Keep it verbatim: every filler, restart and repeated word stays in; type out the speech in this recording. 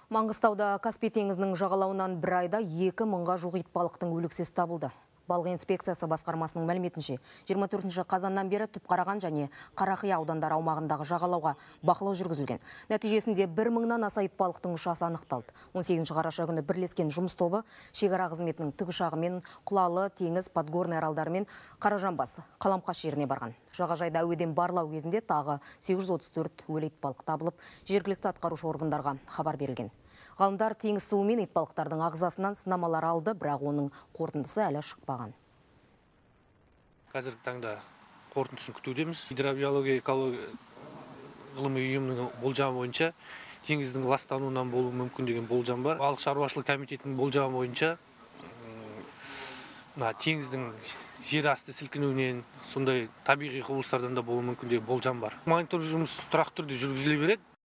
Маңғыстауда Каспий теңізінің жағалауынан бір айда екі мыңға жуық итбалықтың өліксіз табылды. Балық инспекциясы басқармасының мәліметінше, жиырма төртінші қазаннан бері Түпқараған және Қарақия аудандары аумағындағы жағалауға бақылау жүргізілген. Нәтижесінде бір мыңнан аса итбалықтың ұшасы анықталды. он сегізінші қараша күні бірлескен жұмыс тобы шекара қызметінің тікұшағымен Құлалы, Теңіз, Подгорный аралдары мен Қаражанбас, Қаламқас жеріне барған. Жағажайда әуеден барлау кезінде тағы сегіз жүз отыз төрт өлі итбалық табылып, жергілікті атқарушы органдарға хабар берілген. Ғалымдар теңіз суы мен итбалықтардың ағзасынан сынамалар алды, бірақ оның қорытындысы әлі шықпаған. Қазіргі таңда қорытындысын күтудеміз. Гидробиология экология ғылыми ұйымының болжамы бойынша теңіздің ластануынан болуы мүмкін деген болжам бар. Балық шаруашылық комитетінің болжамы бойынша теңіздің жер асты сілкінуінен, сондай табиғи құбылыстардан да болуы мүмкін деген болжам бар. Мониторинг жұмысы тұрақты түрде жүргізіле береді.